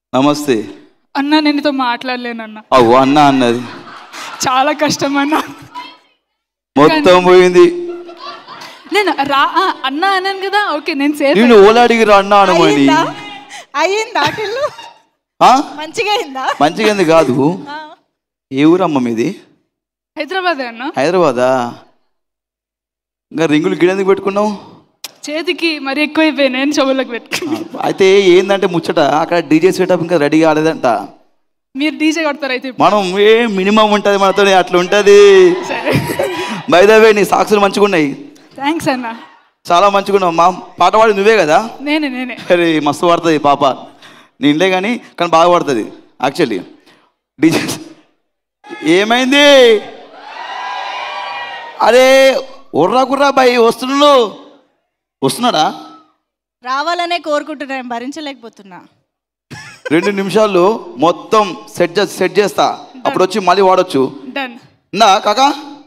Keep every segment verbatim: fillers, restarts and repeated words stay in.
నమస్తే అన్నా. నేను నీతో మాట్లాడలేనన్నా. అవ్వ అన్న అన్నది చాలా కష్టం అన్నా. మొత్తం పోయింది. నేను రా అన్నా అన్నాను కదా. ఓకే నేను సేఫ్. నేను ఓలాడిగిరా అన్న అనమని అయ్యిందా? మంచిగా అయిందా? మంచిగా అయింది కాదు. ఏ ఊరమ్మ మీది? హైదరాబాద్ అన్న. హైదరాబాదా? ఇంకా రింగులు గిడెందుకు పెట్టుకున్నావు? చేతికి మరి ఎక్కువైపోయి నేను చెవులకు పెట్టుకున్నా. అయితే ఏంటంటే ముచ్చట అక్కడ డీజే సెటప్ ఇంకా రెడీ కాలేదంట. మీరు డీజే కొడతారు అయితే? మనం ఏ మినిమం ఉంటుంది మనతో, అట్లా ఉంటుంది. బై ద వే నీ సాక్సులు మంచిగా ఉన్నాయి. థ్యాంక్స్ అన్న. చాలా మంచిగా ఉన్నావు. మా పాట పాడి నువ్వే కదా? నేనే నేనే అరే మస్తు పడుతుంది పాప. నేనులే కానీ కానీ బాగా పడుతుంది యాక్చువల్లీ. డీజే ఏమైంది? అరే ఉర్రా కుర్రా బాయ్ వస్తున్నాడు. వస్తున్నాడా? రావాలనే కోరుకుంటున్నా, భరించలేకపోతున్నా. రెండు నిమిషాల్లో మొత్తం సెట్ సెట్ చేస్తా, అప్పుడు వచ్చి మళ్ళీ వాడచ్చు. డన్. ఇందా కాకా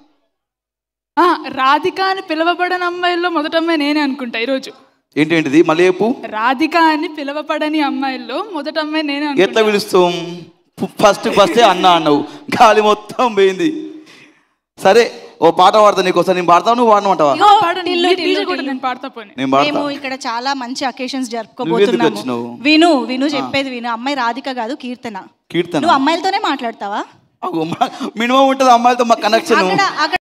రాధిక అని పిలవబడని అమ్మాయిల్లో మొదటి అమ్మాయి నేనే అనుకుంటా ఈరోజు. ఏంటేంటిది మళ్ళీ చెప్పు. రాధిక అని పిలవబడని అమ్మాయిల్లో మొదటి అమ్మాయి నేనే. ఎట్లా పిలుస్తాం? ఫస్ట్ ఫస్టే అన్న అన్నావు, గాలి మొత్తం పోయింది. సరే ఓ పాట పాడతా నీకోసం. నేను పాడతావు, నువ్వు వాడమంటావా? మేము ఇక్కడ చాలా మంచి అకేషన్స్ జరుపుకోబోతున్నాము. విను విను చెప్పేది విను. అమ్మాయి రాధిక కాదు, కీర్తన. కీర్తన. నువ్వు అమ్మాయిలతోనే మాట్లాడతావా? మినిమం ఉంటుంది అమ్మాయిలతో మా కనెక్షన్.